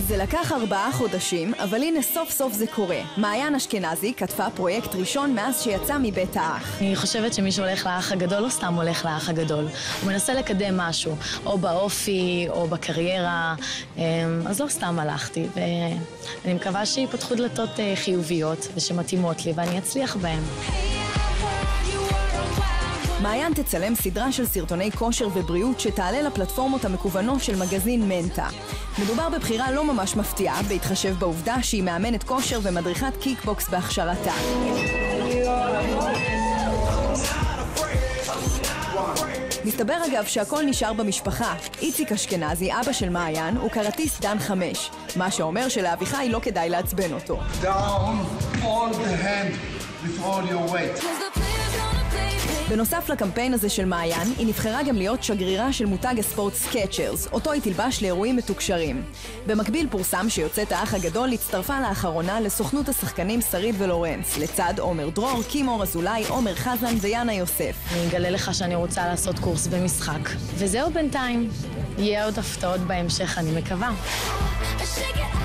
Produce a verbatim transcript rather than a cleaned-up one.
זה לקח ארבעה חודשים, אבל הנה סוף סוף זה קורה. מעיין אשכנזי כתבה פרויקט ראשון מאז שיצא מבית האח. אני חושבת שמי שהולך לאח הגדול לא סתם הולך לאח הגדול. הוא מנסה לקדם משהו, או באופי, או בקריירה, אז לא סתם הלכתי. ואני מקווה שיפתחו דלתות חיוביות ושמתאימות לי, ואני אצליח בהן. מעיין תצלם סדרה של סרטוני כושר ובריאות שתעלה לפלטפורמות המקוונות של מגזין מנטה. מדובר בבחירה לא ממש מפתיעה, בהתחשב בעובדה שהיא מאמנת כושר ומדריכת קיקבוקס בהכשרתה. מסתבר אגב שהכל נשאר במשפחה. איציק אשכנזי, אבא של מעיין, הוא קראטיסט דן חמש, מה שאומר שלאביחי לא כדאי לעצבן אותו. Down, hold the hand with all your weight. בנוסף לקמפיין הזה של מעיין, היא נבחרה גם להיות שגרירה של מותג הספורט סקצ'רס, אותו היא תלבש לאירועים מתוקשרים. במקביל פורסם שיוצאת האח הגדול הצטרפה לאחרונה לסוכנות השחקנים שרית ולורנס, לצד עומר דרור, קימור אזולאי, עומר חזן ויאנה יוסף. אני אגלה לך שאני רוצה לעשות קורס במשחק. וזהו בינתיים. יהיה עוד הפתעות בהמשך, אני מקווה.